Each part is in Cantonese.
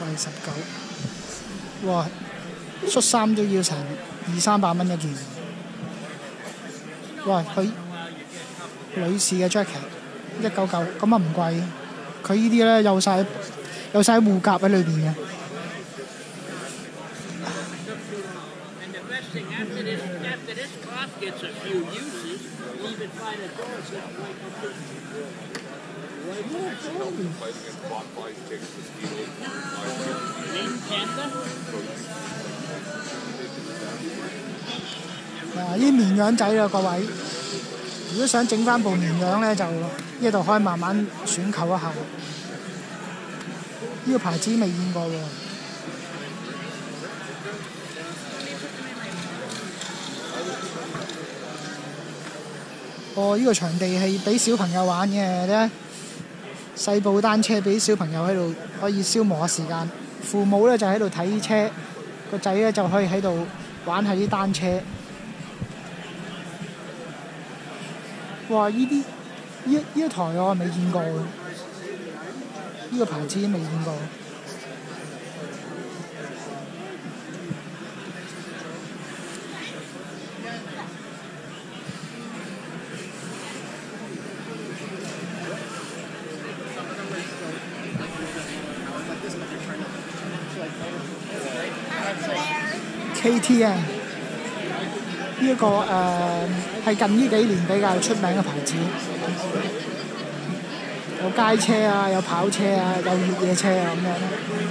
喂19，哇！恤衫都要成200-300蚊一件。哇！佢女士嘅 jacket 199，咁啊唔貴。佢呢啲咧有晒護甲喺裏邊嘅。嗱，呢綿羊仔啦，各位，如果想整翻部綿羊咧，就呢度可以慢慢選購一下。呢個牌子未見過喎。哦，呢個場地係俾小朋友玩嘅咧，細部單車俾小朋友喺度可以消磨下時間，父母咧就喺度睇車，個仔咧就可以喺度玩下啲單車。哇！呢一台我未見過嘅，呢個牌子未見過。KTM 呢一個係近呢幾年比較出名嘅牌子，有街車啊，有跑車啊，有越野車啊咁樣。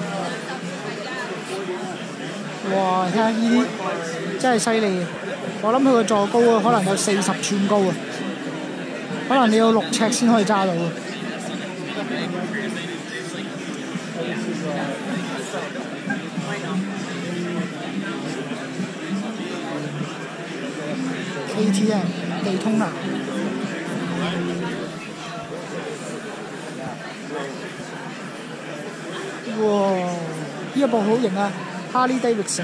哇！睇下呢啲真係犀利，我諗佢個座高啊，可能有40寸高啊，可能你要6尺先可以揸到啊。KTM 地通拿，哇！呢一部好型啊 ，Harley Davidson，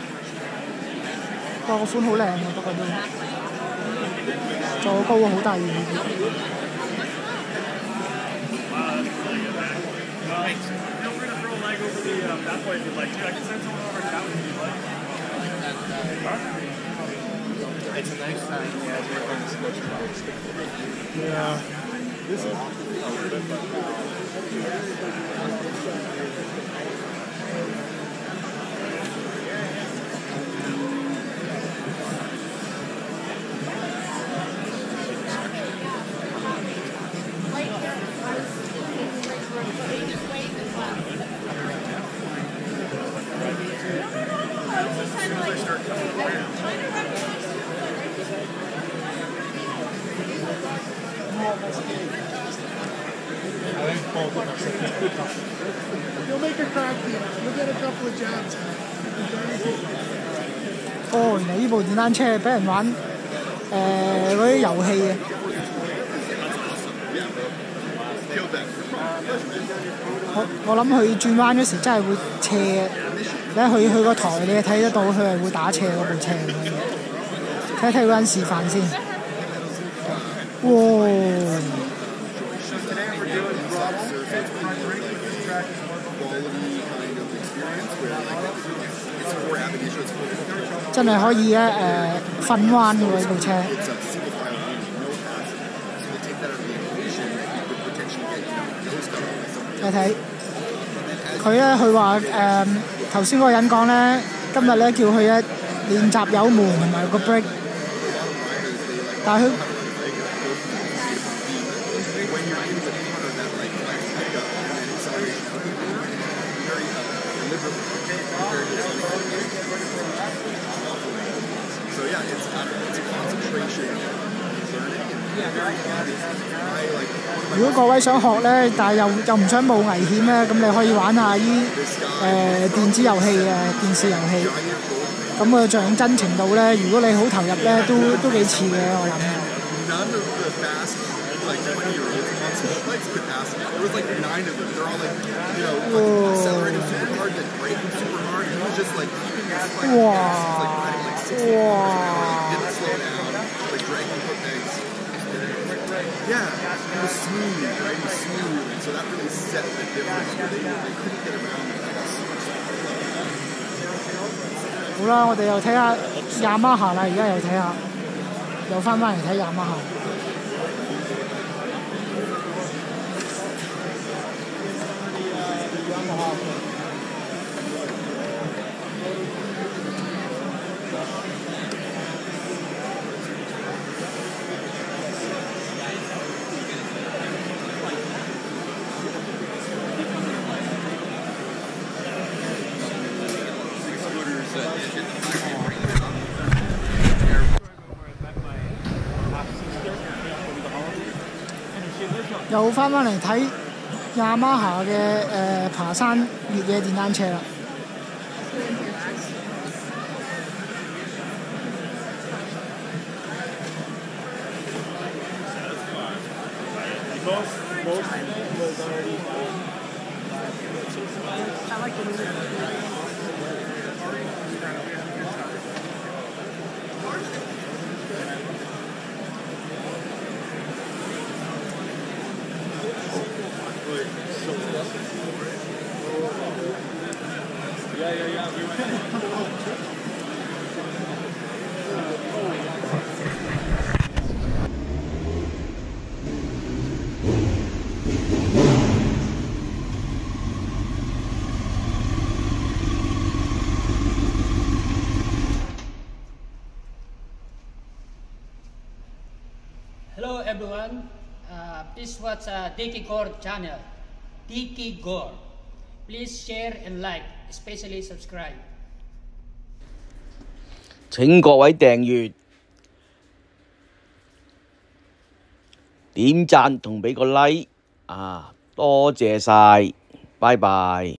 個款好靚啊，不過都座高好大嘅。 It's a nice sign. Yeah, it's worth on the sports products. Yeah. This is You'll make a crack deal. You'll get a couple of jobs. 哦，原來呢部電單車俾人玩嗰啲遊戲嘅。我諗佢轉彎嗰時真係會斜嘅，你佢個台你睇得到佢係會打斜嗰部車嘅。睇睇嗰陣示範先。哇！真係可以瞓彎嘅喎呢部車。睇睇佢咧，佢話頭先嗰個人講咧，今日咧叫佢咧練習油門同埋個 brake， 但係佢如果各位想學咧，但係又唔想冒危險咧，咁你可以玩下啲電子遊戲嘅電視遊戲。咁個像真程度咧，如果你好投入咧，都幾似嘅，我諗。 Yeah, it was smooth, right? It was smooth, and so that really 好啦，我哋又睇下雅馬哈啦，而家又睇下，又翻嚟睇雅馬哈。又翻嚟睇雅馬哈嘅爬山越野電單車啦。 Hello everyone, please watch Dicky Gore channel, Dicky Gore. Please share and like, especially subscribe. 請各位訂閱、點讚同俾個 like 多謝晒，拜拜。